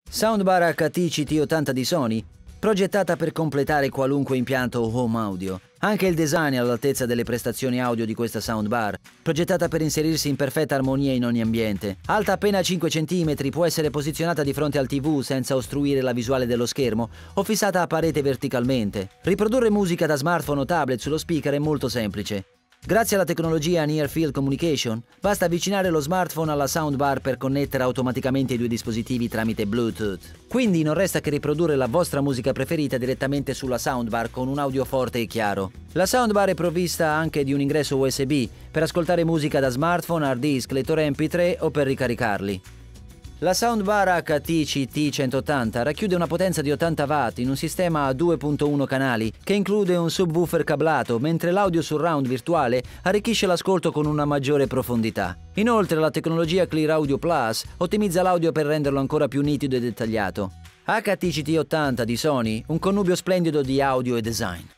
Soundbar HT-CT80 di Sony, progettata per completare qualunque impianto home audio. Anche il design è all'altezza delle prestazioni audio di questa soundbar, progettata per inserirsi in perfetta armonia in ogni ambiente. Alta appena 5 cm, può essere posizionata di fronte al TV senza ostruire la visuale dello schermo o fissata a parete verticalmente. Riprodurre musica da smartphone o tablet sullo speaker è molto semplice. Grazie alla tecnologia Near Field Communication, basta avvicinare lo smartphone alla soundbar per connettere automaticamente i due dispositivi tramite Bluetooth. Quindi non resta che riprodurre la vostra musica preferita direttamente sulla soundbar con un audio forte e chiaro. La soundbar è provvista anche di un ingresso USB per ascoltare musica da smartphone, hard disk, lettore MP3 o per ricaricarli. La soundbar HT-CT180 racchiude una potenza di 80 watt in un sistema a 2.1 canali che include un subwoofer cablato, mentre l'audio surround virtuale arricchisce l'ascolto con una maggiore profondità. Inoltre la tecnologia Clear Audio Plus ottimizza l'audio per renderlo ancora più nitido e dettagliato. HT-CT80 di Sony, un connubio splendido di audio e design.